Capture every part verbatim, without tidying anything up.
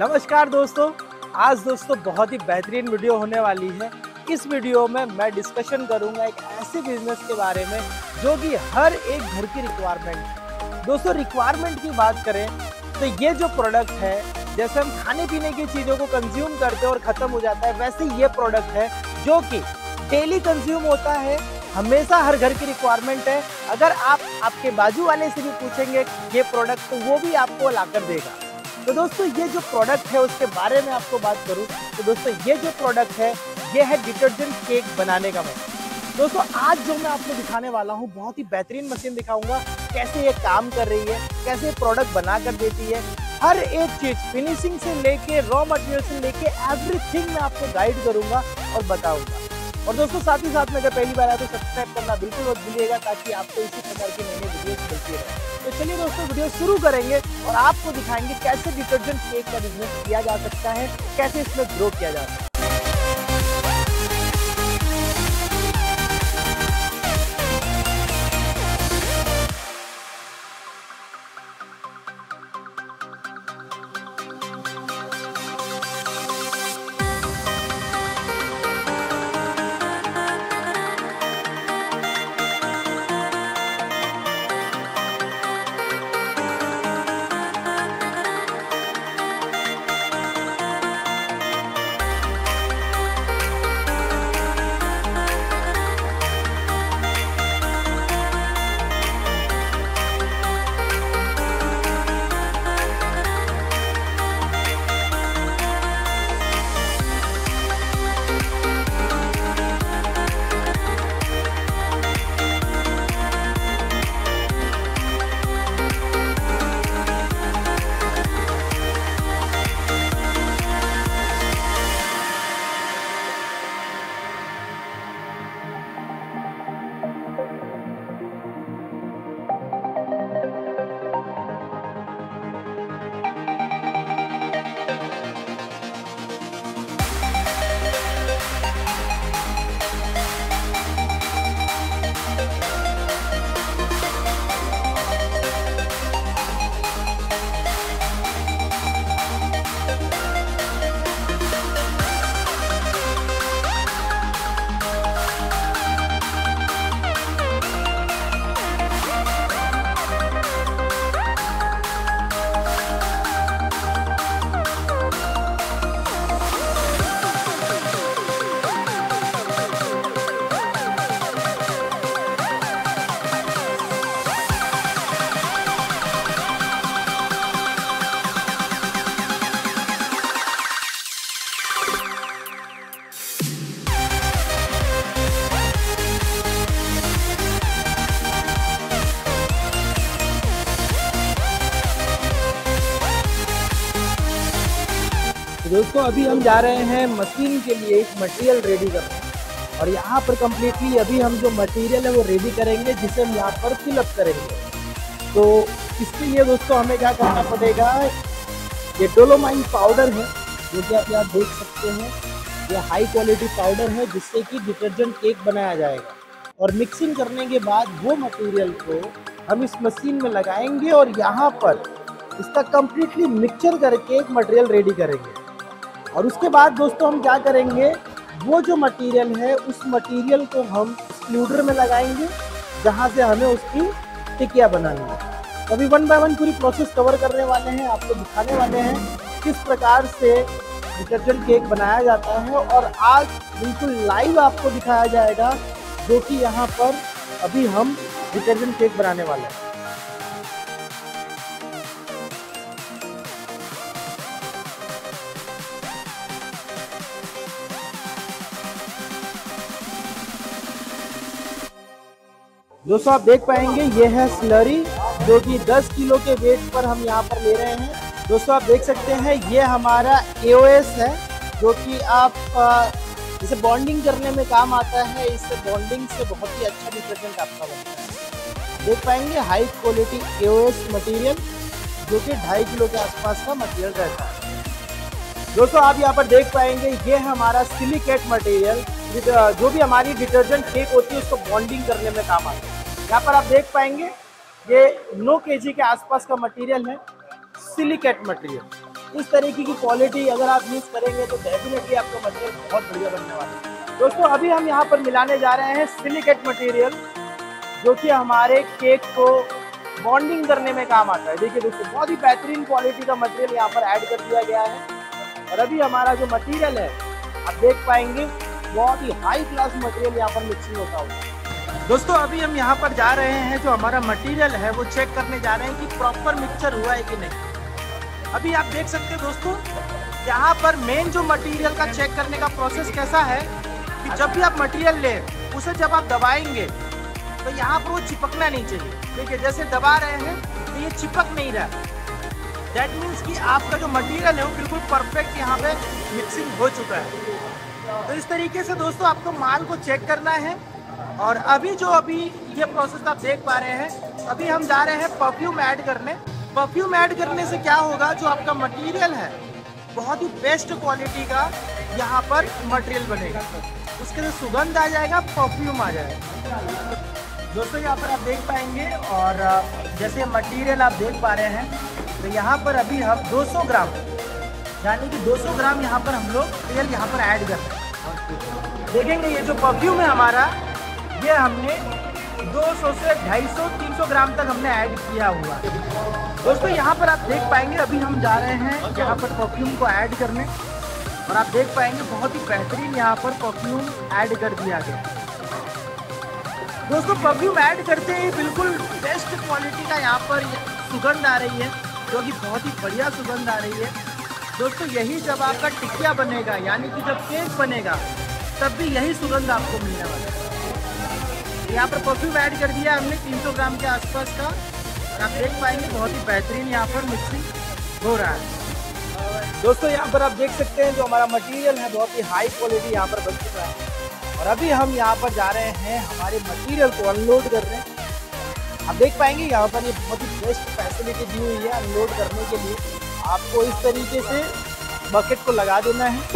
नमस्कार दोस्तों, आज दोस्तों बहुत ही बेहतरीन वीडियो होने वाली है। इस वीडियो में मैं डिस्कशन करूंगा एक ऐसे बिजनेस के बारे में जो कि हर एक घर की रिक्वायरमेंट है। दोस्तों रिक्वायरमेंट की बात करें तो ये जो प्रोडक्ट है, जैसे हम खाने पीने की चीज़ों को कंज्यूम करते हैं और ख़त्म हो जाता है, वैसे ये प्रोडक्ट है जो कि डेली कंज्यूम होता है, हमेशा हर घर की रिक्वायरमेंट है। अगर आप आपके बाजू वाले से भी पूछेंगे ये प्रोडक्ट तो वो भी आपको ला कर देगा। तो दोस्तों ये जो प्रोडक्ट है उसके बारे में आपको बात करूं तो दोस्तों ये जो प्रोडक्ट है ये है डिटर्जेंट केक बनाने का मशीन। दोस्तों आज जो मैं आपको दिखाने वाला हूं बहुत ही बेहतरीन मशीन दिखाऊंगा, कैसे ये काम कर रही है, कैसे प्रोडक्ट बना कर देती है। हर एक चीज फिनिशिंग से लेके रॉ मटेरियल से लेके एवरीथिंग मैं आपको गाइड करूंगा और बताऊंगा। और दोस्तों साथ ही साथ में अगर पहली बार आए तो सब्सक्राइब करना बिल्कुल मत भूलिएगा ताकि आपको इसी प्रकार की नई नई वीडियोस मिलती रहे। तो चलिए दोस्तों वीडियो शुरू करेंगे और आपको दिखाएंगे कैसे डिटर्जेंट केक का बिजनेस किया जा सकता है, कैसे इसमें ग्रो किया जा सकता है। दोस्तों अभी हम जा रहे हैं मशीन के लिए एक मटेरियल रेडी करने और यहाँ पर कम्प्लीटली अभी हम जो मटेरियल है वो रेडी करेंगे जिसे हम यहाँ पर फिलअप करेंगे। तो इसके लिए दोस्तों हमें क्या करना पड़ेगा, ये डोलोमाइन पाउडर है जो कि आप यहाँ देख सकते हैं, ये हाई क्वालिटी पाउडर है जिससे कि डिटर्जेंट केक बनाया जाएगा। और मिक्सिंग करने के बाद वो मटेरियल को हम इस मशीन में लगाएंगे और यहाँ पर इसका कम्प्लीटली मिक्सचर करके एक मटेरियल रेडी करेंगे। और उसके बाद दोस्तों हम क्या करेंगे, वो जो मटेरियल है उस मटेरियल को हम एक्सक्लूडर में लगाएंगे जहां से हमें उसकी टिकिया बनानी है। तो अभी वन बाय वन पूरी प्रोसेस कवर करने वाले हैं, आपको दिखाने वाले हैं किस प्रकार से डिटर्जेंट केक बनाया जाता है। और आज बिल्कुल लाइव आपको दिखाया जाएगा जो कि यहाँ पर अभी हम डिटर्जेंट केक बनाने वाले हैं। दोस्तों आप देख पाएंगे ये है स्लरी जो कि दस किलो के वेट पर हम यहाँ पर ले रहे हैं। दोस्तों आप देख सकते हैं ये हमारा ए ओ एस है जो कि आप इसे बॉन्डिंग करने में काम आता है। इससे बॉन्डिंग से बहुत ही अच्छा डिटर्जेंट आपका बनता है। देख पाएंगे high quality A O S material जो कि ढाई किलो के आसपास का मटेरियल रहता है। दोस्तों आप यहाँ पर देख पाएंगे ये है हमारा सिलिकेट मटेरियल जो भी हमारी डिटर्जेंट केक होती है उसको बॉन्डिंग करने में काम आता है। यहाँ पर आप देख पाएंगे ये नौ केजी के आसपास का मटेरियल है, सिलिकेट मटेरियल। इस तरीके की क्वालिटी अगर आप यूज़ करेंगे तो डेफिनेटली आपका मटेरियल बहुत बढ़िया बनने वाला है। दोस्तों अभी हम यहाँ पर मिलाने जा रहे हैं सिलिकेट मटेरियल, जो कि हमारे केक को बॉन्डिंग करने में काम आता है। देखिए दोस्तों बहुत ही बेहतरीन क्वालिटी का मटेरियल यहाँ पर ऐड कर दिया गया है। और अभी हमारा जो मटेरियल है आप देख पाएंगे बहुत ही हाई क्लास मटेरियल यहाँ पर मिक्सिंग होता होगा। दोस्तों अभी हम यहाँ पर जा रहे हैं, जो हमारा मटेरियल है वो चेक करने जा रहे हैं कि प्रॉपर मिक्सचर हुआ है कि नहीं। अभी आप देख सकते हैं दोस्तों यहाँ पर मेन जो मटेरियल का चेक करने का प्रोसेस कैसा है कि जब भी आप मटेरियल लें उसे जब आप दबाएंगे तो यहाँ पर वो चिपकना नहीं चाहिए। देखिए जैसे दबा रहे हैं तो ये चिपक नहीं रहा, दैट मीन्स कि आपका जो मटेरियल है वो बिल्कुल परफेक्ट यहाँ पे मिक्सिंग हो चुका है। तो इस तरीके से दोस्तों आपको माल को चेक करना है। और अभी जो अभी ये प्रोसेस आप देख पा रहे हैं, अभी हम जा रहे हैं परफ्यूम ऐड करने। परफ्यूम ऐड करने से क्या होगा, जो आपका मटेरियल है बहुत ही बेस्ट क्वालिटी का यहाँ पर मटेरियल बनेगा, उसके लिए सुगंध आ जाएगा, परफ्यूम आ जाएगा। दोस्तों यहाँ पर आप देख पाएंगे और जैसे मटेरियल आप देख पा रहे हैं, तो यहाँ पर अभी हम दो सौ ग्राम यानी कि दो सौ ग्राम यहाँ पर हम लोग तेल यहाँ पर ऐड कर रहे हैं। देखेंगे ये जो परफ्यूम है हमारा, ये हमने दो सौ से ढाई सौ तीन सौ ग्राम तक हमने ऐड किया हुआ है। दोस्तों यहाँ पर आप देख पाएंगे अभी हम जा रहे हैं यहाँ पर परफ्यूम को ऐड करने, और आप देख पाएंगे बहुत ही बेहतरीन यहाँ पर परफ्यूम ऐड कर दिया गया। दोस्तों परफ्यूम ऐड करते ही बिल्कुल बेस्ट क्वालिटी का यहाँ पर सुगंध आ रही है, जो कि बहुत ही बढ़िया सुगंध आ रही है। दोस्तों यही जब आपका टिकिया बनेगा यानी कि जब केक बनेगा तब भी यही सुगंध आपको मिलने वाला है। यहाँ पर परफ्यूम ऐड कर दिया हमने तीन सौ ग्राम के आसपास का, और आप देख पाएंगे बहुत ही बेहतरीन यहाँ पर मिक्सिंग हो रहा है। दोस्तों यहाँ पर आप देख सकते हैं जो हमारा मटेरियल है बहुत ही हाई क्वालिटी यहाँ पर बन चुका है। और अभी हम यहाँ पर जा रहे हैं हमारे मटेरियल को अनलोड कर रहे हैं। आप देख पाएंगे यहाँ पर ये बहुत ही बेस्ट फैसिलिटी दी हुई है अनलोड करने के लिए। आपको इस तरीके से बकेट को लगा देना है,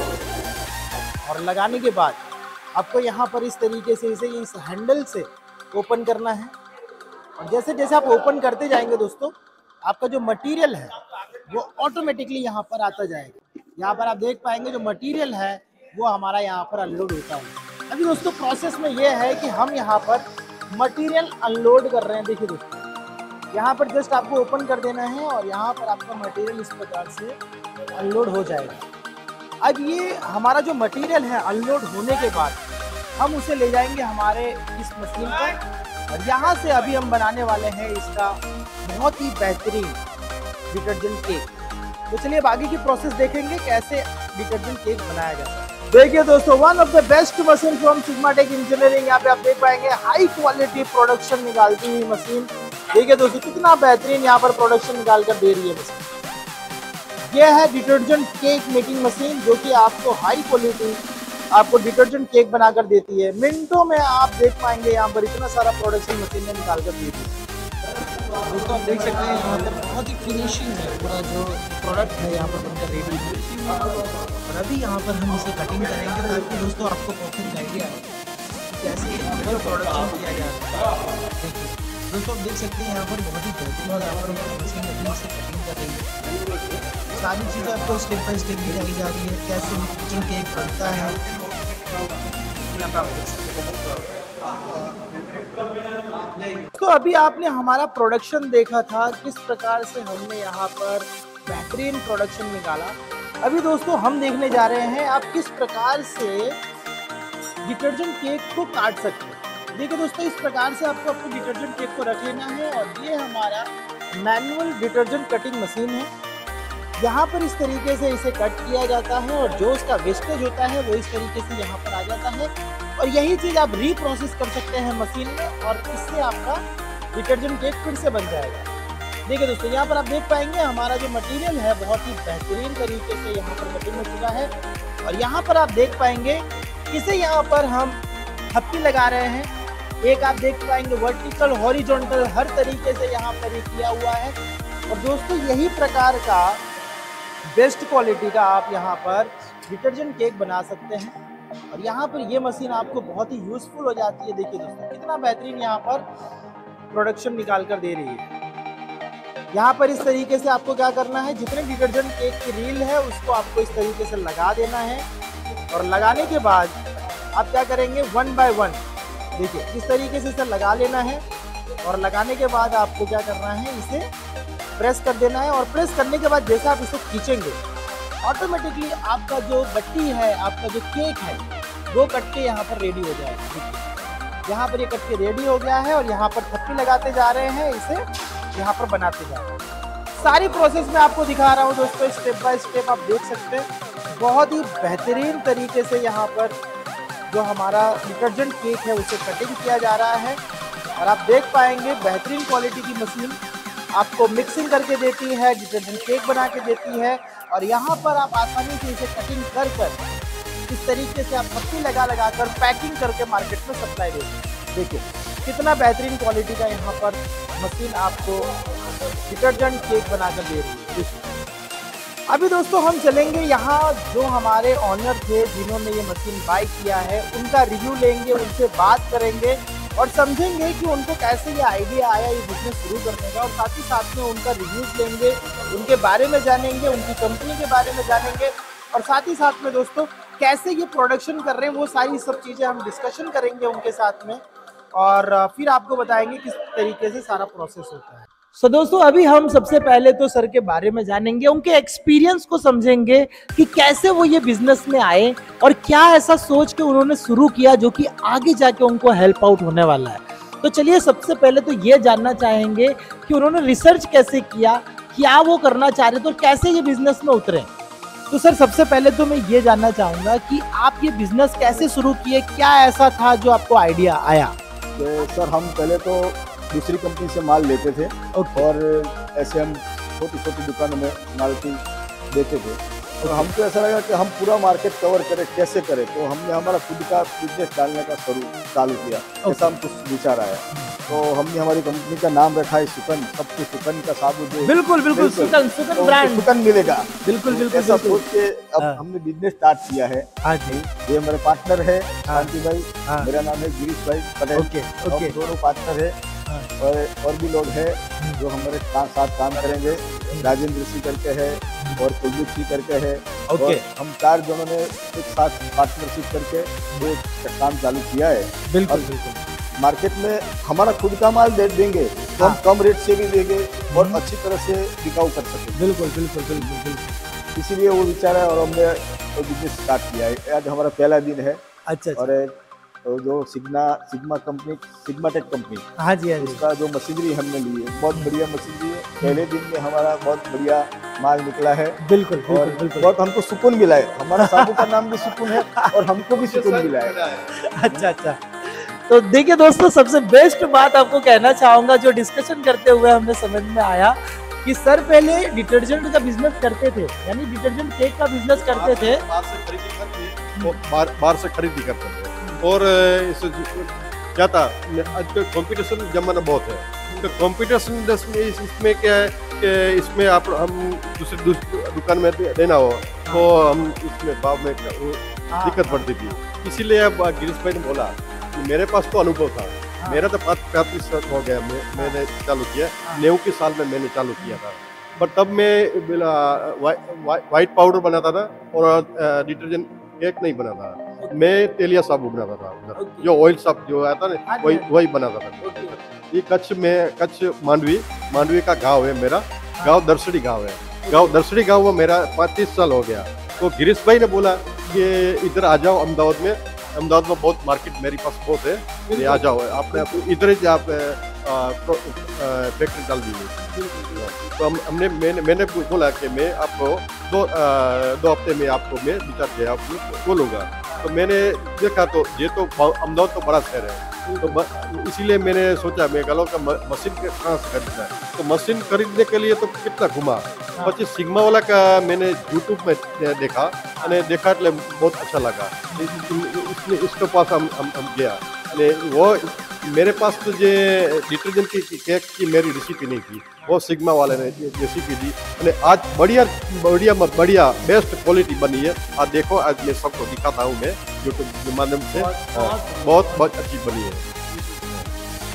और लगाने के बाद आपको यहाँ पर इस तरीके से इसे इस हैंडल से ओपन करना है। और जैसे जैसे आप ओपन करते जाएंगे दोस्तों, आपका जो मटेरियल है वो ऑटोमेटिकली यहाँ पर आता जाएगा। यहाँ पर आप देख पाएंगे जो मटेरियल है वो हमारा यहाँ पर अनलोड होता है। अभी दोस्तों प्रोसेस में ये है कि हम यहाँ पर मटेरियल अनलोड कर रहे हैं। देखिए दोस्तों यहाँ पर जस्ट आपको ओपन कर देना है और यहाँ पर आपका मटेरियल इस प्रकार से अनलोड हो जाएगा। अब ये हमारा जो मटेरियल है अनलोड होने के बाद हम उसे ले जाएंगे हमारे इस मशीन पर, और यहाँ से अभी हम बनाने वाले हैं इसका बहुत ही बेहतरीन डिटर्जेंट केक। तो चलिए अब आगे की प्रोसेस देखेंगे कैसे डिटर्जेंट केक बनाया जाता है। देखिए दोस्तों one of the best machine from Sigmatech engineering, यहाँ पे आप देख पाएंगे हाई क्वालिटी प्रोडक्शन निकालती हुई मशीन। देखिए दोस्तों कितना बेहतरीन यहाँ पर प्रोडक्शन निकाल कर दे रही है मशीन। यह है डिटर्जेंट केक मेकिंग मशीन, जो कि आपको हाई क्वालिटी आपको डिटर्जेंट केक बनाकर देती है। मिनटों में आप देख पाएंगे यहाँ पर इतना सारा प्रोडक्शन मशीन ने निकाल कर देती है। दोस्तों आप देख सकते हैं यहाँ पर बहुत ही फिनिशिंग है, पूरा जो प्रोडक्ट है यहाँ पर बनकर रेडी है। और अभी यहाँ पर हम इसे कटिंग करेंगे ताकि दोस्तों आपको परफेक्ट आइडिया है कैसे जो प्रोडक्शन किया जाता है। दोस्तों आप देख सकते हैं यहाँ पर बहुत ही बेहतरीन यहाँ पर मशीन अभी से कटिंग कर रही है। सारी चीज़ें आपको स्टेप बाय स्टेप दिखाई जा रही है कैसे डिटर्जेंट केक बनता है। तो अभी आपने हमारा प्रोडक्शन देखा था, किस प्रकार से हमने यहाँ पर बेहतरीन प्रोडक्शन निकाला। अभी दोस्तों हम देखने जा रहे हैं आप किस प्रकार से डिटर्जेंट केक को काट सकते हैं। देखिए दोस्तों इस प्रकार से आपको अपने डिटर्जेंट केक को रख लेना है, और ये हमारा मैनुअल डिटर्जेंट कटिंग मशीन है। यहाँ पर इस तरीके से इसे कट किया जाता है, और जो उसका वेस्टेज होता है वो इस तरीके से यहाँ पर आ जाता है, और यही चीज़ आप रीप्रोसेस कर सकते हैं मशीन में, और इससे आपका डिटर्जेंट केक फिर से बन जाएगा। देखिए दोस्तों यहाँ पर आप देख पाएंगे हमारा जो मटेरियल है बहुत ही बेहतरीन तरीके से यहाँ पर कटिंग हो चुका है। और यहाँ पर आप देख पाएंगे इसे यहाँ पर हम थप्पी लगा रहे हैं। एक आप देख पाएंगे वर्टिकल हॉरिजॉन्टल हर तरीके से यहाँ पर किया हुआ है। और दोस्तों यही प्रकार का बेस्ट क्वालिटी का आप यहाँ पर डिटर्जेंट केक बना सकते हैं, और यहाँ पर ये मशीन आपको बहुत ही यूजफुल हो जाती है। देखिए दोस्तों कितना बेहतरीन यहाँ पर प्रोडक्शन निकाल कर दे रही है। यहाँ पर इस तरीके से आपको क्या करना है, जितने डिटर्जेंट केक की रील है उसको आपको इस तरीके से लगा देना है। और लगाने के बाद आप क्या करेंगे, वन बाय वन देखिए इस तरीके से इसे लगा लेना है। और लगाने के बाद आपको क्या करना है, इसे प्रेस कर देना है। और प्रेस करने के बाद जैसे आप इसे खींचेंगे ऑटोमेटिकली आपका जो बट्टी है, आपका जो केक है, दो कटके यहाँ पर रेडी हो जाएगा। यहाँ पर ये कटके रेडी हो गया है और यहाँ पर थप्पी लगाते जा रहे हैं, इसे यहाँ पर बनाते जा रहे हैं। सारी प्रोसेस मैं आपको दिखा रहा हूँ दोस्तों, स्टेप बाय स्टेप आप देख सकते हैं। बहुत ही बेहतरीन तरीके से यहाँ पर जो हमारा डिटर्जेंट केक है उसे कटिंग किया जा रहा है। और आप देख पाएंगे बेहतरीन क्वालिटी की मशीन आपको मिक्सिंग करके देती है, डिटर्जेंट केक बना के देती है। और यहाँ पर आप आसानी से इसे कटिंग कर कर इस तरीके से आप पत्ती लगा लगा कर पैकिंग करके मार्केट में सप्लाई देते हैं। देखिए कितना बेहतरीन क्वालिटी का यहाँ पर मशीन आपको डिटर्जेंट केक बनाकर दे रही है। अभी दोस्तों हम चलेंगे यहाँ, जो हमारे ऑनर थे जिन्होंने ये मशीन बाय किया है उनका रिव्यू लेंगे, उनसे बात करेंगे और समझेंगे कि उनको कैसे ये आइडिया आया ये बिजनेस शुरू करने का। और साथ ही साथ में उनका रिव्यूज लेंगे, उनके बारे में जानेंगे, उनकी कंपनी के बारे में जानेंगे। और साथ ही साथ में दोस्तों कैसे ये प्रोडक्शन कर रहे हैं वो सारी सब चीज़ें हम डिस्कशन करेंगे उनके साथ में। और फिर आपको बताएंगे किस तरीके से सारा प्रोसेस होता है। सो so, दोस्तों अभी हम सबसे पहले तो सर के बारे में जानेंगे, उनके एक्सपीरियंस को समझेंगे कि कैसे वो ये बिजनेस में आए और क्या ऐसा सोच के उन्होंने शुरू किया जो कि आगे जाके उनको हेल्प आउट होने वाला है। तो चलिए सबसे पहले तो ये जानना चाहेंगे कि उन्होंने रिसर्च कैसे किया, क्या वो करना चाह रहे थे और कैसे ये बिजनेस में उतरे। तो सर सबसे पहले तो मैं ये जानना चाहूँगा कि आप ये बिजनेस कैसे शुरू किए, क्या ऐसा था जो आपको आइडिया आया। तो सर हम पहले तो दूसरी कंपनी से माल लेते थे और ऐसे हम छोटी छोटी दुकानों में माल की देते थे। तो हमको ऐसा लगा कि हम पूरा मार्केट कवर करें, कैसे करें। तो हमने हमारा खुद का बिजनेस डालने का शुरू चालू किया। ऐसा हम कुछ विचार आया तो हमने हमारी कंपनी का नाम रखा है सुकन, सबको सुकन का साबुन जो बिल्कुल बिल्कुल सुकन सुकन ब्रांड सुकन मिलेगा। बिल्कुल बिल्कुल ऐसा सोच के अब हमने बिजनेस स्टार्ट किया है। हाँ जी, ये हमारे पार्टनर है शांति भाई, मेरा नाम है गिरीश भाई पटेल। ओके ओके, दोनों पार्टनर है। और और भी लोग हैं जो हमारे साथ काम करेंगे। राजेंद्र ऋषि करके है और कुलदीप सिंह करके है। ओके, हम चार जनों ने एक साथ पार्टनरशिप करके ये काम चालू किया है। बिल्कुल बिल्कुल। मार्केट में हमारा खुद का माल दे देंगे तो हम कम रेट से भी देंगे और अच्छी तरह से बिकाऊ कर सकेंगे। बिल्कुल बिल्कुल बिल्कुल बिल्कुल, इसीलिए वो विचार है और हमने बिजनेस स्टार्ट किया है। आज हमारा पहला दिन है। अच्छा, और तो जो Sigma Sigma company Sigma Tech company, हाँ जी हाँ जी, उसका जो मशीनरी हमने ली है बहुत बढ़िया मशीनरी है। पहले दिन में हमारा बहुत बढ़िया माल निकला है। बिल्कुल और बिल्कुल, बिल्कुल। बहुत हमको सुकून मिला है। हमारा साबु का नाम भी सुकून है और हमको भी सुकून मिला है। अच्छा अच्छा, तो देखिए दोस्तों सबसे बेस्ट बात आपको कहना चाहूँगा, जो डिस्कशन करते हुए हमें समझ में आया कि सर पहले डिटर्जेंट का बिजनेस करते थे, यानी डिटर्जेंट केक का बिजनेस करते थे। बाहर से खरीदी करते वो बाहर बाहर से खरीदी करते थे। और इस क्या था, आजकल कंपटीशन जमाना बहुत है। तो कंपटीशन इसमें क्या है कि इसमें आप हम दूसरी दुकान में देना हो तो हम इसमें भाव में दिक्कत पड़ती थी। इसीलिए अब गिरीश भाई ने बोला कि मेरे पास तो अनुभव था, मेरा तो पैंतीस साल हो गया, मैं, मैंने चालू किया नेव के साल में मैंने चालू किया था। पर तब मैं वाइट पाउडर बनाता था और डिटर्जेंट केक नहीं बनाता था। मैं तेलिया साबुन बनाता था उधर, जो ऑयल साब जो आता ना वही वही बनाता था। ये कच्छ में कच्छ मांडवी मांडवी का गांव है मेरा, गांव दरसड़ी गांव है। गांव दरसड़ी गांव में मेरा पैंतीस साल हो गया। तो गिरीश भाई ने बोला कि इधर आ जाओ अहमदाबाद में, अहमदाबाद में बहुत मार्केट मेरे पास बहुत है, ये आ जाओ आपने आप इधर ही आप फैक्ट्री डाल दीजिए। तो हम हमने मैंने मैंने बोला कि मैं आपको दो दो हफ्ते में आपको मैं विचार के आपको बोलूँगा। तो मैंने देखा तो ये तो अहमदाबाद तो बड़ा शहर है, तो इसीलिए मैंने सोचा मैं गलों का मशीन कहाँ से खरीदना है। तो मशीन खरीदने के लिए तो कितना घुमा, પછી सिग्मा वाला का मैंने यूट्यूब में देखा અને देखा એટલે बहुत अच्छा लगा। इसलिए इसके पास हम हम, हम गया અને वो मेरे पास तो जो डिटर्जेंट की केक की मेरी रेसिपी नहीं थी, वो सिग्मा वाले ने रेसिपी दी અને आज बढ़िया बढ़िया बढ़िया बेस्ट क्वालिटी बनी है। आज देखो आज मैं सबको दिखाता हूँ मैं यूट्यूब के माध्यम से, बहुत बहुत अच्छी बनी है।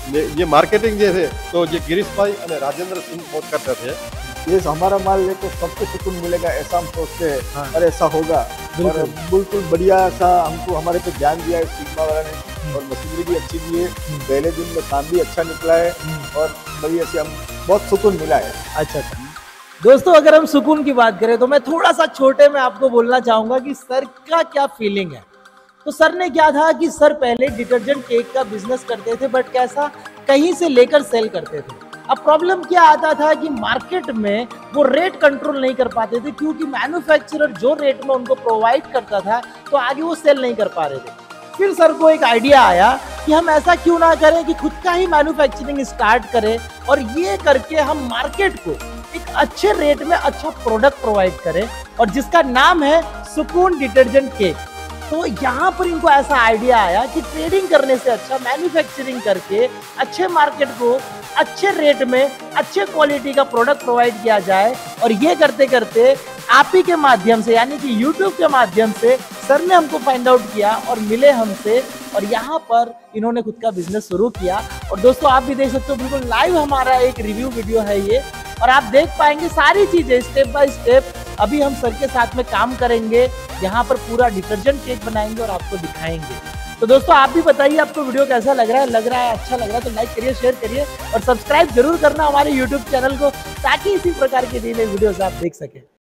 ये ये मार्केटिंग जैसे तो ये गिरीश भाई और राजेंद्र सिंह बहुत करते थे। ये हमारा माल लेके सबको सुकून मिलेगा ऐसा हम सोचते हैं। हाँ। और ऐसा होगा। और बिल्कुल। बिल्कुल बढ़िया सा हमको हमारे पे ध्यान दिया है सिग्मा वाला ने, और मशीनरी भी अच्छी दी है। पहले दिन में काम भी अच्छा निकला है और बढ़िया से हम बहुत सुकून मिला है। अच्छा अच्छा दोस्तों, अगर हम सुकून की बात करें तो मैं थोड़ा सा छोटे में आपको बोलना चाहूंगा कि सर का क्या फीलिंग है। तो सर ने क्या था कि सर पहले डिटर्जेंट केक का बिजनेस करते थे, बट कैसा, कहीं से लेकर सेल करते थे। अब प्रॉब्लम क्या आता था कि मार्केट में वो रेट कंट्रोल नहीं कर पाते थे, क्योंकि मैन्युफैक्चरर जो रेट में उनको प्रोवाइड करता था तो आगे वो सेल नहीं कर पा रहे थे। फिर सर को एक आइडिया आया कि हम ऐसा क्यों ना करें कि खुद का ही मैन्युफैक्चरिंग स्टार्ट करें, और ये करके हम मार्केट को एक अच्छे रेट में अच्छा प्रोडक्ट प्रोवाइड करें, और जिसका नाम है सुकून डिटर्जेंट केक। तो यहाँ पर इनको ऐसा आइडिया आया कि ट्रेडिंग करने से अच्छा मैन्युफैक्चरिंग करके अच्छे मार्केट को अच्छे रेट में अच्छे क्वालिटी का प्रोडक्ट प्रोवाइड किया जाए। और ये करते करते आप ही के माध्यम से, यानी कि यूट्यूब के माध्यम से सर ने हमको फाइंड आउट किया और मिले हमसे, और यहाँ पर इन्होंने खुद का बिजनेस शुरू किया। और दोस्तों आप भी देख सकते हो, बिल्कुल लाइव हमारा एक रिव्यू वीडियो है ये, और आप देख पाएंगे सारी चीजें स्टेप बाय स्टेप। अभी हम सर के साथ में काम करेंगे, यहाँ पर पूरा डिटर्जेंट केक बनाएंगे और आपको दिखाएंगे। तो दोस्तों आप भी बताइए आपको वीडियो कैसा लग रहा है, लग रहा है अच्छा लग रहा है तो लाइक करिए, शेयर करिए और सब्सक्राइब जरूर करना हमारे यूट्यूब चैनल को, ताकि इसी प्रकार के दिए वीडियोस आप देख सकें।